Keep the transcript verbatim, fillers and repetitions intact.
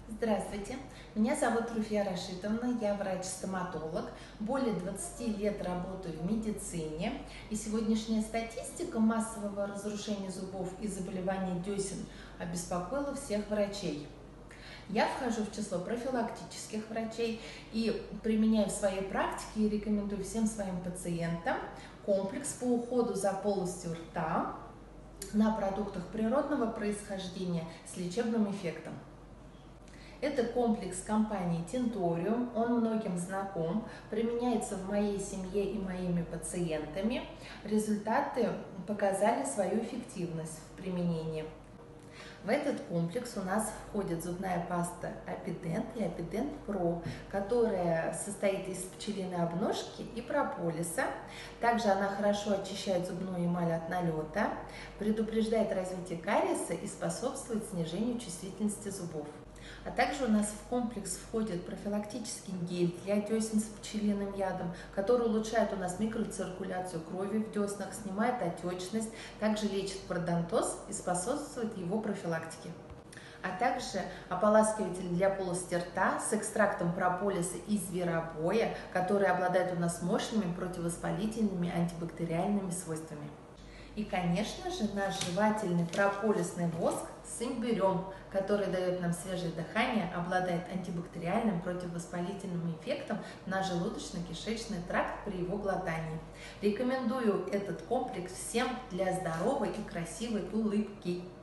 Здравствуйте, меня зовут Руфия Рашитовна, я врач-стоматолог, более двадцати лет работаю в медицине, и сегодняшняя статистика массового разрушения зубов и заболеваний десен обеспокоила всех врачей. Я вхожу в число профилактических врачей и применяю в своей практике и рекомендую всем своим пациентам комплекс по уходу за полостью рта на продуктах природного происхождения с лечебным эффектом. Это комплекс компании Tintorium, он многим знаком, применяется в моей семье и моими пациентами. Результаты показали свою эффективность в применении. В этот комплекс у нас входит зубная паста Апидент и Апидент Про, которая состоит из пчелиной обножки и прополиса. Также она хорошо очищает зубную эмаль от налета, предупреждает развитие кариеса и способствует снижению чувствительности зубов. А также у нас в комплекс входит профилактический гель для десен с пчелиным ядом, который улучшает у нас микроциркуляцию крови в деснах, снимает отечность, также лечит пародонтоз и способствует его профилактике. А также ополаскиватель для полости рта с экстрактом прополиса и зверобоя, который обладает у нас мощными противовоспалительными антибактериальными свойствами. И, конечно же, наш жевательный прополисный воск с имбирем, который дает нам свежее дыхание, обладает антибактериальным противовоспалительным эффектом на желудочно-кишечный тракт при его глотании. Рекомендую этот комплекс всем для здоровой и красивой улыбки.